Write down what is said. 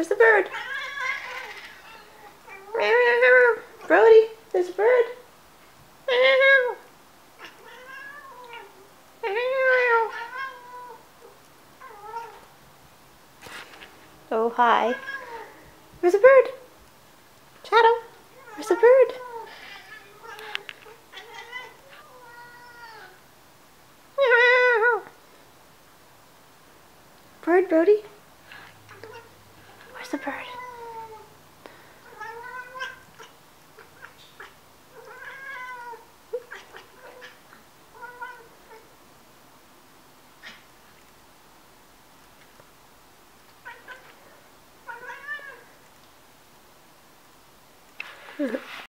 Where's the bird? Brodie, there's a bird. Oh, hi. Where's the bird? Shadow, where's the bird? Bird, Brodie? Where's the bird?